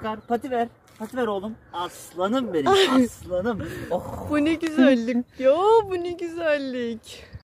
Oscar pati ver. Pati ver oğlum. Aslanım benim. Aslanım. Oh. Bu ne güzellik ya, bu ne güzellik.